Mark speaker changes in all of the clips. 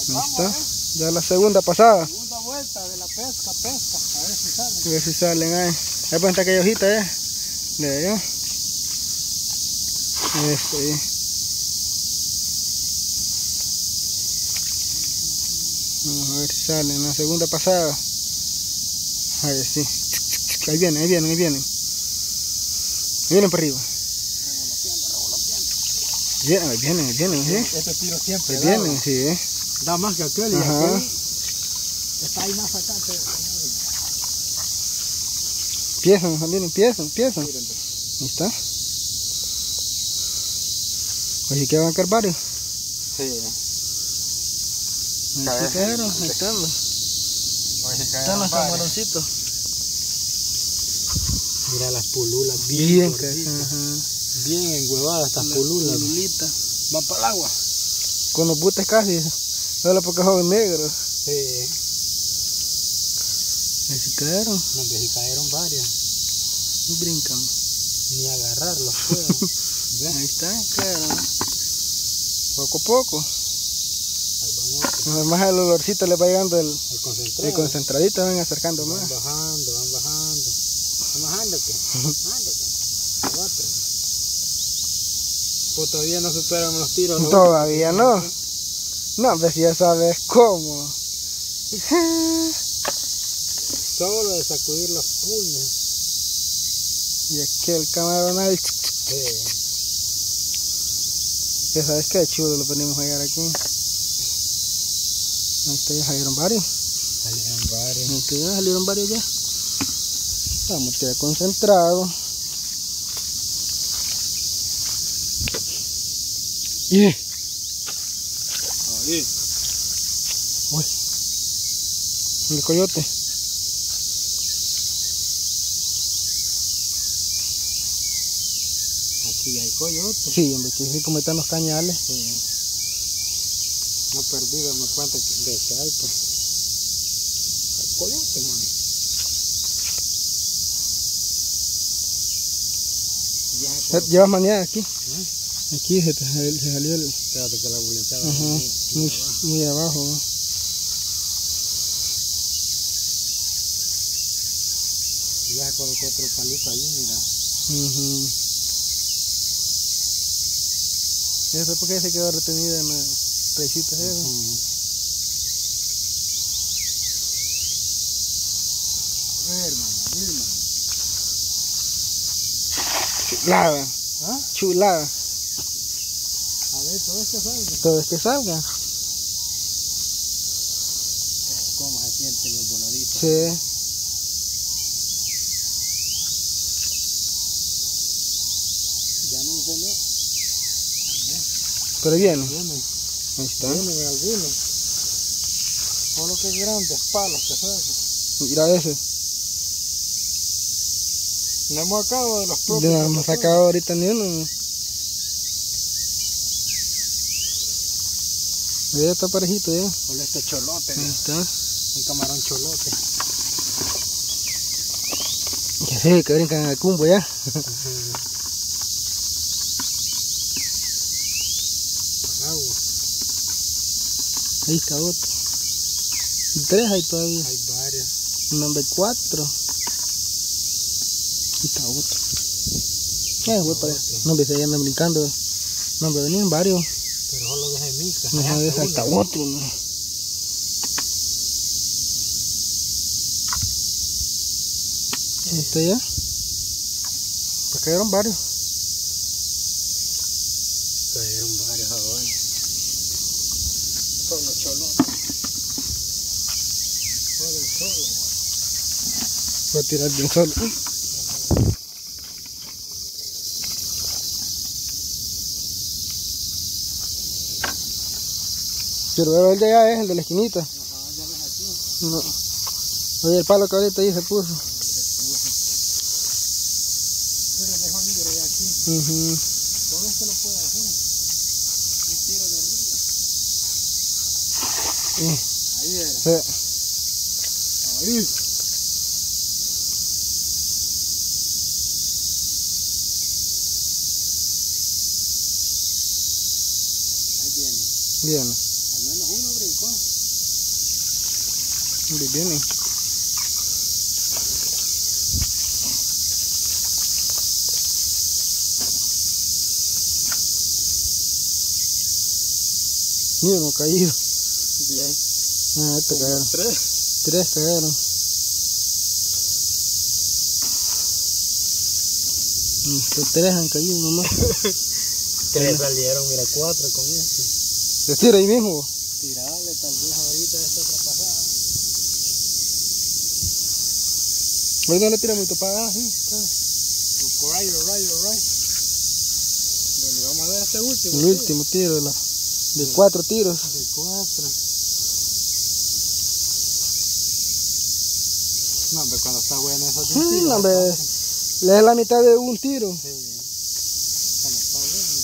Speaker 1: Ahí está. Ya la segunda pasada.
Speaker 2: Segunda vuelta de la pesca. A ver si salen.
Speaker 1: A ver si salen ahí. Ahí pueden estar aquella hojita, de allá. Ahí. Vamos a ver si salen en la segunda pasada. Ahí sí. Ahí vienen. Ahí vienen para arriba. Ahí vienen, ¿sí?
Speaker 2: Este tiro siempre
Speaker 1: Ahí vienen, sí,
Speaker 2: Da más que aquel y
Speaker 1: ajá.
Speaker 2: aquel está ahí más acá.
Speaker 1: Empiezan, Ahí está. Así que van a caer varios.
Speaker 2: Sí.
Speaker 1: Ahí quedaron, ahí están los camaroncitos.
Speaker 2: Mira las pululas
Speaker 1: Bien,
Speaker 2: bien enhuevadas estas pululas. Van para el agua.
Speaker 1: Con los butes casi, solo porque son negros.
Speaker 2: Sí.
Speaker 1: Ahí se quedaron.
Speaker 2: No, si cayeron varias.
Speaker 1: No brincan.
Speaker 2: Ni agarrarlos pueden.
Speaker 1: Ahí está, quedaron. Poco a poco.
Speaker 2: Ahí van otros.
Speaker 1: Además el olorcito le va llegando el concentradito, van acercando más.
Speaker 2: Van bajando. Ándate. Otro. Pues todavía no superan los tiros.
Speaker 1: Todavía no. No, pues ya sabes cómo.
Speaker 2: Solo de sacudir las puñas.
Speaker 1: Y aquí el camarón ahí. Ya sabes que chulo lo venimos a hallar aquí. Ahí está, ya salieron varios. Ahí está, ya salieron varios ya. Vamos a tirar concentrado. Y
Speaker 2: ahí.
Speaker 1: Uy. El coyote.
Speaker 2: Aquí hay coyote.
Speaker 1: Sí, hombre, que sí, como están los cañales.
Speaker 2: Sí. No perdí, me cuenta de que hay, pues. Hay coyote, mano.
Speaker 1: ¿Llevas mañana aquí? Aquí se salió el...
Speaker 2: Espérate que la bulinchaba
Speaker 1: muy abajo. ¿No?
Speaker 2: Ya colocó otro palito ahí, mira.
Speaker 1: Eso es porque se quedó retenida en las raicitas esas.
Speaker 2: Hermano.
Speaker 1: Chulada.
Speaker 2: ¿Ah?
Speaker 1: Chulada.
Speaker 2: A ver, todo esto salga.
Speaker 1: Todo es que salga.
Speaker 2: ¿Cómo se sienten los voladitos?
Speaker 1: Sí.
Speaker 2: Ya no sé, ¿no?
Speaker 1: Pero viene.
Speaker 2: Vienen.
Speaker 1: Ahí está.
Speaker 2: Vienen algunos. Solo que grandes palos que son.
Speaker 1: Mira ese.
Speaker 2: No hemos acabado de los propios.
Speaker 1: No hemos sacado ahorita ni uno. Ya está parejito ya.
Speaker 2: Con este cholote.
Speaker 1: Ahí está.
Speaker 2: Un camarón cholote.
Speaker 1: Ya sé que brincan en el cumbo ya.
Speaker 2: Agua.
Speaker 1: Ahí está otro. Y 3 hay todavía.
Speaker 2: Hay varios.
Speaker 1: Nombre 4. Ahí está otro. Voy para allá. No, se andan brincando. No, venían varios.
Speaker 2: Pero solo dejé mica.
Speaker 1: No, de hasta otro. ¿No? Ahí está ya. Pues cayeron varios.
Speaker 2: Cayeron varios ahora. Solo cholote. Solo.
Speaker 1: Voy a tirar bien solo. Pero el de allá es el de la esquinita.
Speaker 2: Ajá, ya ves aquí.
Speaker 1: No. Oye, el palo que ahorita ahí se puso.
Speaker 2: Pero dejó libre aquí. Todo esto lo puede hacer. Un tiro de arriba. Ahí era.
Speaker 1: Sí.
Speaker 2: Ahí. Ahí viene.
Speaker 1: Bien.
Speaker 2: Al menos uno brinca. 5.
Speaker 1: Vienen. Ni uno caído.
Speaker 2: Bien.
Speaker 1: Ah, este cayeron.
Speaker 2: 3.
Speaker 1: 3 cayeron. Estos 3 han caído nomás.
Speaker 2: 3 salieron, mira, 4 con este.
Speaker 1: ¿Se tira ahí mismo?
Speaker 2: Tirarle tal vez ahorita esta otra pasada.
Speaker 1: Hoy no le tira muy para sí.
Speaker 2: Alright. Bueno, vamos a ver este último.
Speaker 1: El último tiro de 4 tiros.
Speaker 2: De 4. No, hombre, cuando está bueno eso.
Speaker 1: No, hombre, le es la mitad de un tiro.
Speaker 2: Sí, cuando está bueno.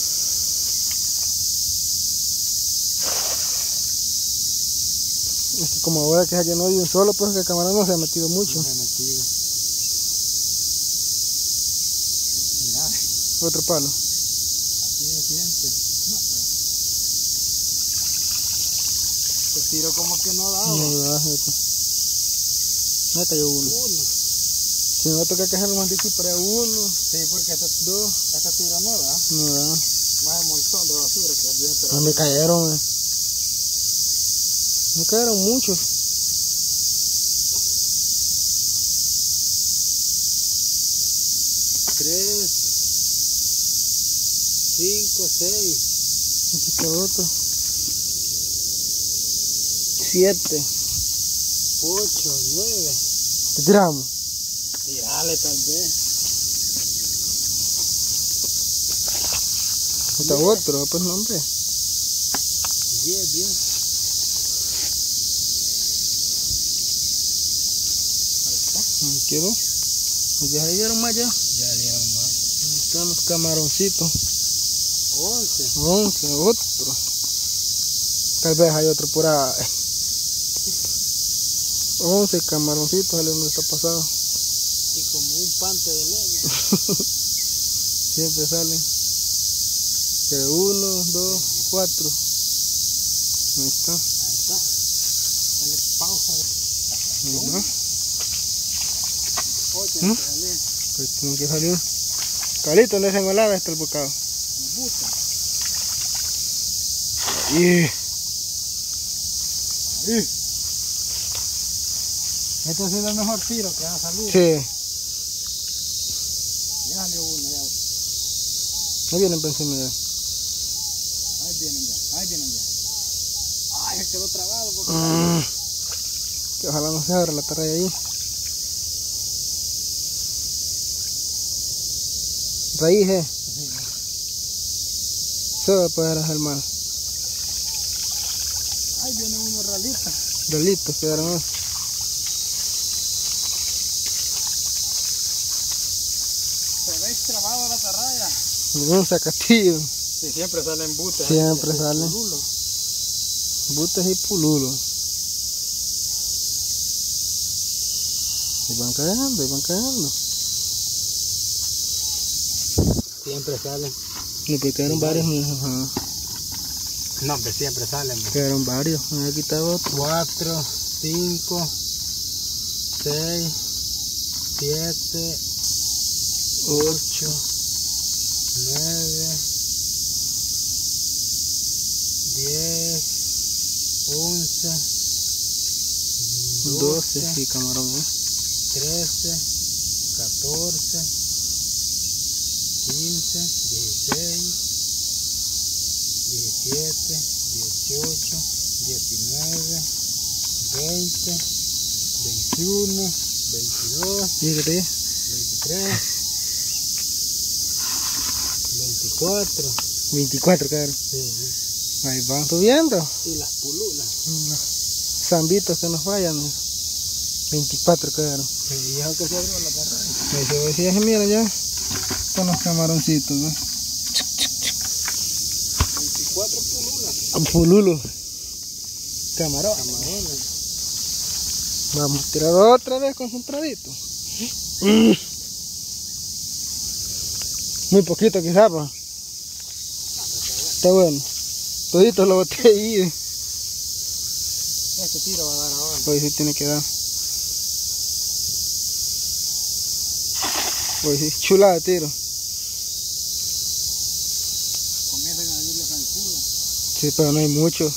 Speaker 1: Es que como ahora que se llenó de un solo, pues que el camarón no se ha metido mucho.
Speaker 2: No se ha metido. Mira,
Speaker 1: Otro palo.
Speaker 2: así se siente. No, pero este tiro como que no da.
Speaker 1: No da, no cayó uno. Si no va a tocar que hacerlo más difícil para 1.
Speaker 2: Sí, porque este
Speaker 1: 2.
Speaker 2: tiro no da.
Speaker 1: No da.
Speaker 2: Más un montón de basura que había.
Speaker 1: No me cayeron. Me cayeron muchos.
Speaker 2: 3, 5, 6.
Speaker 1: Aquí está otro. 7.
Speaker 2: 8, 9.
Speaker 1: Te tiramos.
Speaker 2: Tirale tal vez.
Speaker 1: Aquí está otro, pues no, hombre.
Speaker 2: 10, bien. Ahí está.
Speaker 1: Ahí quedó. Ya dieron más ya.
Speaker 2: Ya dieron más.
Speaker 1: Ahí están los camaroncitos.
Speaker 2: 11.
Speaker 1: 11, otro. Tal vez hay otro por ahí. 11 camaroncitos, sale donde está pasado.
Speaker 2: Y como un pante de leña.
Speaker 1: Siempre salen. 1, 2, 4. Ahí está.
Speaker 2: Ahí está. Dale pausa.
Speaker 1: Ahí está.
Speaker 2: 8.
Speaker 1: ¿Mm? Pues tiene que salir. Calito, ¿dónde se engolaba está el bocado? Ahí.
Speaker 2: Ahí. Este ha sido el mejor tiro que ha salido.
Speaker 1: Sí.
Speaker 2: Ya salió uno, ya.
Speaker 1: Ahí vienen para encima ya.
Speaker 2: Ahí vienen ya, ahí vienen ya. Ay, se quedó trabado porque...
Speaker 1: Que ojalá no se abra la tarde ahí. Raíz,
Speaker 2: Sí.
Speaker 1: Se va a poder hacer mal.
Speaker 2: Ahí viene uno realista.
Speaker 1: Delitos quedaron más.
Speaker 2: Se ve trabado la atarraya.
Speaker 1: Un sacatillo.
Speaker 2: Y siempre salen butas.
Speaker 1: Siempre salen. Butas y pululos. Y van cayendo, y van cayendo.
Speaker 2: Siempre salen.
Speaker 1: Y pues quedaron varios. Ajá.
Speaker 2: No, hombre, siempre salen.
Speaker 1: Quedaron varios. Aquí está otro.
Speaker 2: 4, 5, 6, 7, 8, 9, 10, 11,
Speaker 1: 12 y camarón,
Speaker 2: 13, 14, 15, 16, 17, 18, 19, 20, 21, 22,
Speaker 1: Fíjate.
Speaker 2: 23, 24.
Speaker 1: 24 quedaron.
Speaker 2: Sí,
Speaker 1: Ahí van subiendo.
Speaker 2: y las pululas.
Speaker 1: Unos zambitos que nos vayan. 24 quedaron.
Speaker 2: Sí, dijo que se abrió la carrera.
Speaker 1: Ahí se ve, si miren ya. Con los camaroncitos, ¿no?
Speaker 2: 24 pululas.
Speaker 1: Pululo. Camarón.
Speaker 2: Camarones.
Speaker 1: Vamos a tirar otra vez concentradito. Muy poquito quizás, pues. Está bueno. Todito lo boté ahí.
Speaker 2: Este tiro va a dar ahora.
Speaker 1: Hoy sí tiene que dar. Hoy sí, chulada de tiro.
Speaker 2: Comienzan a irle zancudo.
Speaker 1: Sí, pero no hay mucho.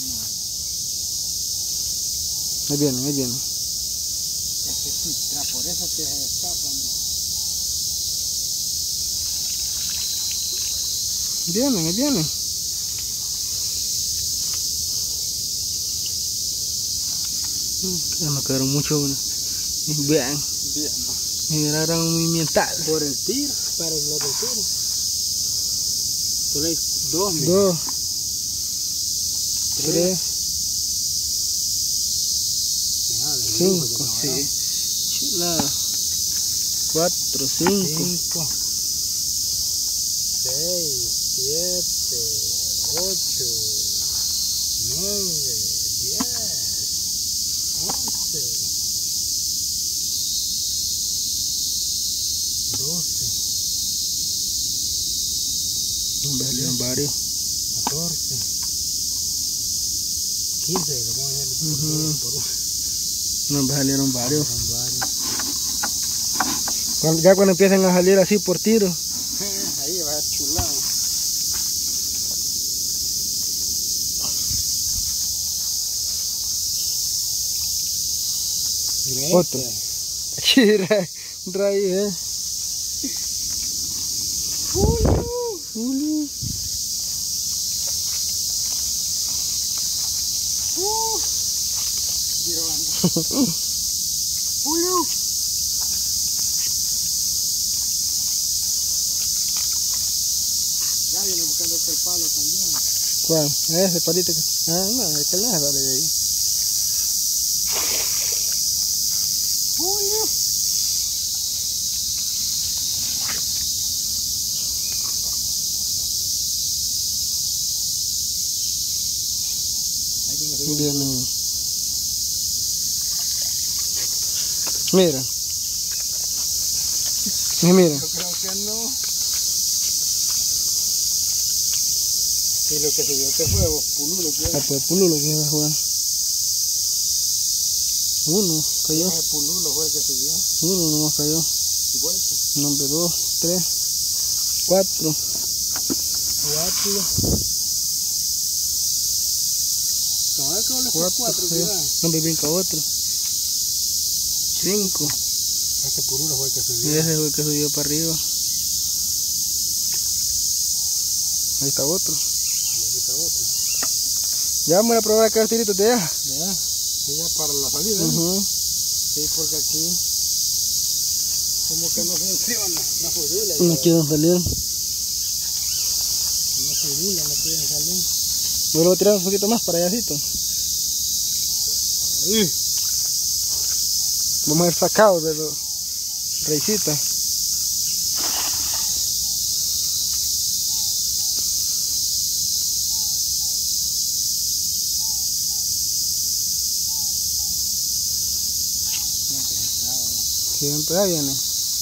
Speaker 1: Ahí vienen, ahí vienen.
Speaker 2: Este sí, por eso que se escapan.
Speaker 1: Vienen, ahí vienen. Ya me quedaron mucho uno. Bien.
Speaker 2: Bien, ¿no?
Speaker 1: Miraron un movimiental.
Speaker 2: Por el tiro, para el otro tiro. Solo hay dos, mira.
Speaker 1: 2, 3,
Speaker 2: Mira, de
Speaker 1: 5, sí. Chulada. 4, 5,
Speaker 2: 6, 7, 8, 9, 10, 11, 12,
Speaker 1: salieron varios.
Speaker 2: 14, 15, le vamos a dejar por uno por uno.
Speaker 1: No, salieron varios.
Speaker 2: Son varios.
Speaker 1: Ya cuando empiezan a salir así por tiro.
Speaker 2: Ahí va a ser chulado. Mira
Speaker 1: Otro. Chira, raíz,
Speaker 2: Julio.
Speaker 1: Julio.
Speaker 2: Julio. Ya viene buscando el palo también.
Speaker 1: ¿Cuál? Ese palito que... Ah, no, es que no sale de ahí.
Speaker 2: Julio. Ahí viene Julio.
Speaker 1: Vienen. Mira. Mira.
Speaker 2: Yo creo que no. Y lo que subió que fue pululo que
Speaker 1: Ah, pues Pululo que iba a jugar. Uno cayó.
Speaker 2: ese pululo fue el que subió.
Speaker 1: Uno nomás cayó.
Speaker 2: Igual que
Speaker 1: Nombre 2, 3, 4.
Speaker 2: 4. Cabal que le fue 4 que da.
Speaker 1: Nombre brinca otro. 5.
Speaker 2: Ese pululo fue el que
Speaker 1: Y
Speaker 2: subió.
Speaker 1: ese fue el que subió para arriba. Ahí está otro.
Speaker 2: Y aquí está otro.
Speaker 1: Ya vamos a probar acá los tiritos de allá.
Speaker 2: Ya, sí, ya para la salida.
Speaker 1: Ujú.
Speaker 2: Sí, porque aquí como que no funciona. No furula.
Speaker 1: No quieren salir.
Speaker 2: No furula, no quieren salir.
Speaker 1: Yo lo voy a tirar un poquito más para allácito.
Speaker 2: Ahí.
Speaker 1: Vamos a ir sacados de los reisitas. Siempre ahí vienen.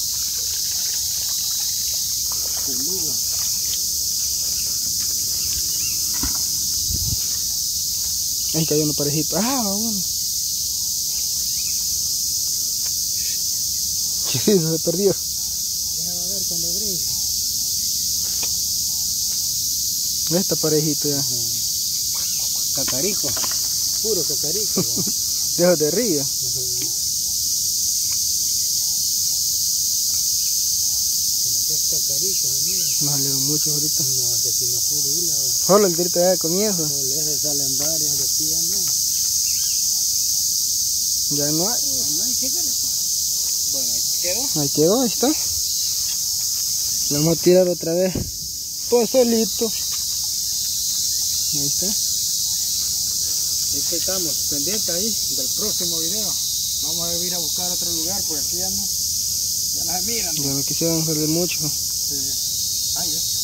Speaker 2: Pululo.
Speaker 1: Ahí cayó uno parejito. Ah, bueno. Sí, se perdió.
Speaker 2: Ya va a ver cuando brinque.
Speaker 1: Está parejito ya.
Speaker 2: Cacarico. Puro cacarico.
Speaker 1: Dejo de río.
Speaker 2: Como que es cacarico, amigo.
Speaker 1: Nos salieron muchos ahorita.
Speaker 2: No, ese aquí no furula.
Speaker 1: Solo el tirito ya de comienzo.
Speaker 2: Ese salen varios de aquí ya no.
Speaker 1: Ya no hay.
Speaker 2: Ya no hay que quedar. Bueno, ahí quedó.
Speaker 1: Ahí quedó, ahí está. Lo vamos a tirar otra vez. Pues solito. Ahí está.
Speaker 2: Es que estamos pendientes ahí del próximo video. Vamos a ir a buscar otro lugar porque aquí ya no se miran.
Speaker 1: Ya me quisieron salir mucho.
Speaker 2: Sí. Ay,